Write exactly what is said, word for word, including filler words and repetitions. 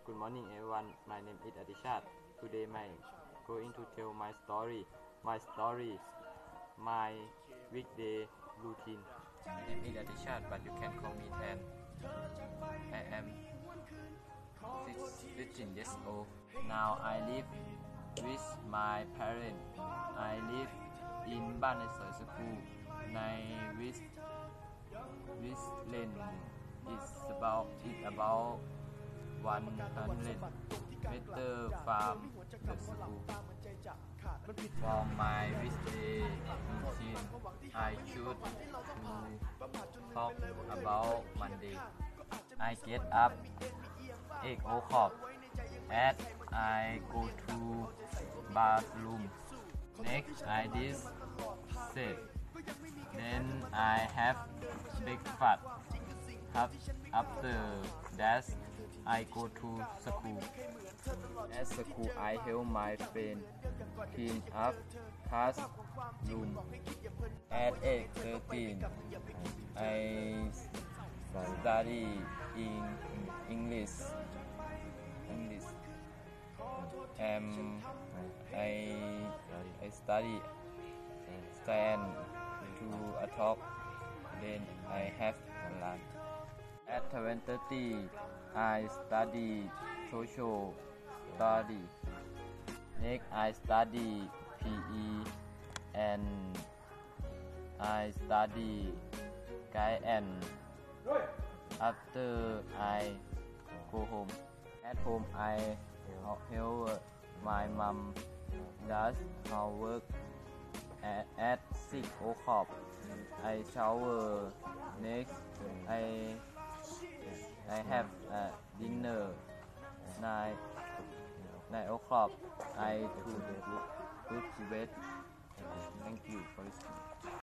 Good morning everyone, my name is Adishat. Today I going to tell my story. My story, my weekday routine. My name is Adishat, but you can call me Tan. I am sixteen years old. Now I live with my parents. I live in บ้านในสอยสกูลใน with with lane is about it about one hundred meter from the school. For my weekday routine, I choose to talk about Monday. I get up eight o'clock and I go to bathroom. Next, I dish set. Then I have breakfast. After that, I go to school. At school, I help my friend clean up classroom. At eight thirty, I study in English. English. And I I study stand to a talk. Then I have lunch. At seven thirty, I study social study. Next, I study P E and I study Guide. After I go home. At home, I help my mom does her work. At, at six o'clock, I shower. Next, I I have a dinner. Nine nine o'clock, I to go to bed. Thank you for listening.